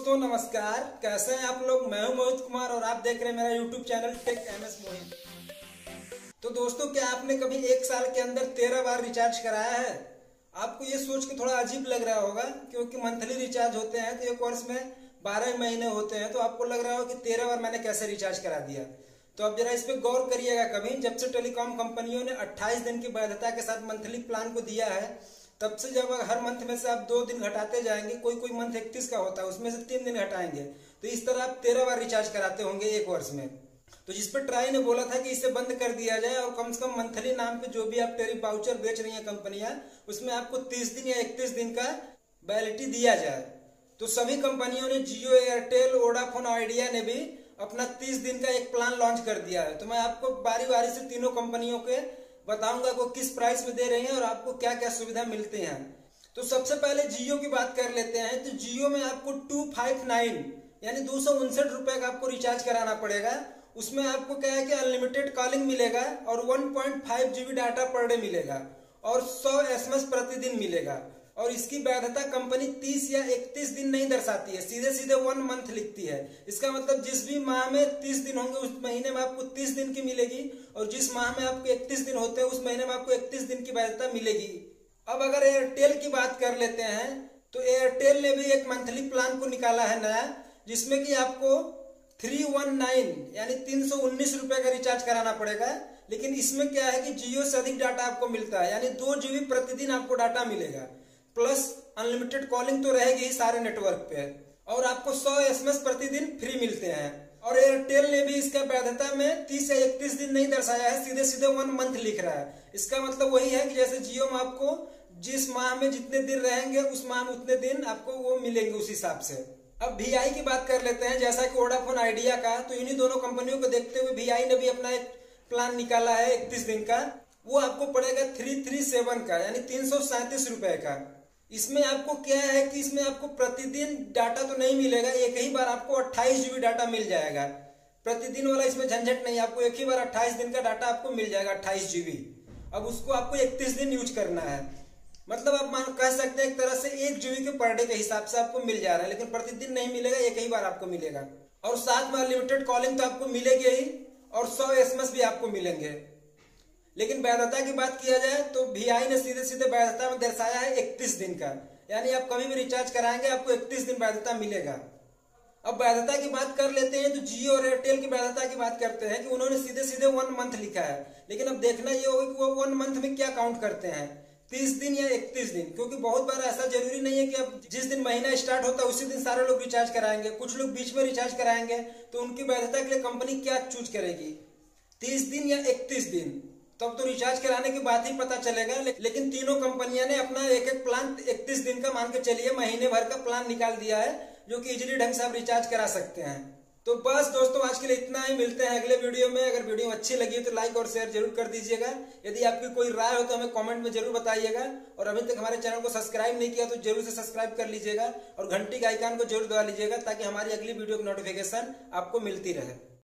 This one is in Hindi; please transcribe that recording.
दोस्तों नमस्कार, कैसे हैं आप लोग। मैं हूं मोहित कुमार और आप देख रहे हैं मेरा YouTube channel tech MS Mohit. तो दोस्तों, क्या आपने कभी एक साल के अंदर 13 बार रिचार्ज कराया है? आपको ये सोच के थोड़ा अजीब लग रहा होगा क्योंकि मंथली रिचार्ज होते हैं तो एक वर्ष में 12 महीने होते हैं, तो आपको लग रहा होगा कि 13 बार मैंने कैसे रिचार्ज करा दिया। तो अब जरा इस पे गौर करिएगा। कभी जब से टेलीकॉम कंपनियों ने 28 दिन की वैधता के साथ मंथली प्लान को दिया है, तब से जब हर मंथ में से आप 2 दिन घटाते जाएंगे, कोई कोई मंथ 31 का होता है, उसमें से 3 दिन घटाएंगे, तो इस तरह आप 13 बार रिचार्ज कराते होंगे एक वर्ष में। तो जिस पर ट्राई ने बोला था कि इसे बंद कर दिया जाए और कम से कम मंथली नाम पे जो भी आप टेरी वाउचर बेच रही हैं कंपनियां, उसमें आपको 30 दिन या 31 दिन का वैलिडिटी दिया जाए। तो सभी कंपनियों ने, जियो, एयरटेल, वोडाफोन, आइडिया ने भी अपना 30 दिन का एक प्लान लॉन्च कर दिया है। तो मैं आपको बारी बारी से तीनों कंपनियों के बताऊंगा वो किस प्राइस में दे रहे हैं और आपको क्या क्या सुविधा मिलते हैं। तो सबसे पहले जियो की बात कर लेते हैं। तो जियो में आपको 259 यानी 259 रुपए का आपको रिचार्ज कराना पड़ेगा। उसमें आपको क्या है कि अनलिमिटेड कॉलिंग मिलेगा और 1.5 GB डाटा पर डे मिलेगा और 100 SMS प्रतिदिन मिलेगा। और इसकी वैधता कंपनी 30 या 31 दिन नहीं दर्शाती है, सीधे सीधे 1 मंथ लिखती है। इसका मतलब जिस भी माह में 30 दिन होंगे उस महीने में आपको 30 दिन की मिलेगी और जिस माह में आपको 31 दिन होते हैं उस महीने में आपको 31 दिन की वैधता मिलेगी। अब अगर एयरटेल की बात कर लेते हैं तो एयरटेल ने भी एक मंथली प्लान को निकाला है नया, जिसमें कि आपको 319 यानी 319 रुपए का रिचार्ज कराना पड़ेगा। लेकिन इसमें क्या है कि जियो से अधिक डाटा आपको मिलता है, यानी 2 GB प्रतिदिन आपको डाटा मिलेगा, प्लस अनलिमिटेड कॉलिंग तो रहेगी ही सारे नेटवर्क पे, और आपको 100 SMS प्रतिदिन फ्री मिलते हैं। और एयरटेल ने भी इसका वैधता में 30 या 31 दिन नहीं दर्शाया है, सीधे सीधे 1 मंथ लिख रहा है। इसका मतलब वही है कि जैसे जियो में आपको जिस माह में जितने दिन रहेंगे उस माह में उतने दिन आपको वो मिलेंगे उस हिसाब से। अब VI की बात कर लेते हैं, जैसा कि वोडाफोन, आइडिया का। तो इन्हीं दोनों कंपनियों को देखते हुए VI ने भी अपना एक प्लान निकाला है 31 दिन का। वो आपको पड़ेगा 337 का यानी 337 रुपए का। इसमें आपको क्या है कि इसमें आपको प्रतिदिन डाटा तो नहीं मिलेगा, एक ही बार आपको 28 GB डाटा मिल जाएगा। प्रतिदिन वाला इसमें झंझट नहीं, आपको एक ही बार 28 दिन का डाटा आपको मिल जाएगा, 28 GB। अब उसको आपको 31 दिन यूज करना है। मतलब आप कह सकते हैं एक तरह से 1 GB के पर डे के हिसाब से आपको मिल जा रहा है, लेकिन प्रतिदिन नहीं मिलेगा, एक ही बार आपको मिलेगा। और साथ में अनलिमिटेड कॉलिंग तो आपको मिलेगी ही और 100 SMS भी आपको मिलेंगे। लेकिन वैधता की बात किया जाए तो VI ने सीधे सीधे वैधता में दर्शाया है 31 दिन का, यानी आप कभी भी रिचार्ज कराएंगे आपको 31 दिन वैधता मिलेगा। अब वैधता की बात कर लेते हैं तो जियो और एयरटेल की वैधता की बात करते हैं कि उन्होंने सीधे सीधे 1 मंथ लिखा है। लेकिन अब देखना ये होगा कि वो 1 मंथ में क्या काउंट करते हैं, 30 दिन या 31 दिन, क्योंकि बहुत बार ऐसा जरूरी नहीं है कि अब जिस दिन महीना स्टार्ट होता है उसी दिन सारे लोग रिचार्ज कराएंगे। कुछ लोग बीच में रिचार्ज कराएंगे, तो उनकी वैधता के लिए कंपनी क्या चूज करेगी, 30 दिन या 31 दिन, तब तो रिचार्ज कराने की बात ही पता चलेगा। लेकिन तीनों कंपनियां ने अपना एक एक प्लान 31 दिन का मान के चलिए महीने भर का प्लान निकाल दिया है, जो कि इजीली ढंग से आप रिचार्ज करा सकते हैं। तो बस दोस्तों, आज के लिए इतना ही। मिलते हैं अगले वीडियो में। अगर वीडियो अच्छी लगी तो लाइक और शेयर जरूर कर दीजिएगा। यदि आपकी कोई राय हो तो हमें कमेंट में जरूर बताइएगा। और अभी तक हमारे चैनल को सब्सक्राइब नहीं किया तो जरूर से सब्सक्राइब कर लीजिएगा और घंटी के आइकन को जरूर दबा लीजिएगा, ताकि हमारी अगली वीडियो की नोटिफिकेशन आपको मिलती रहे।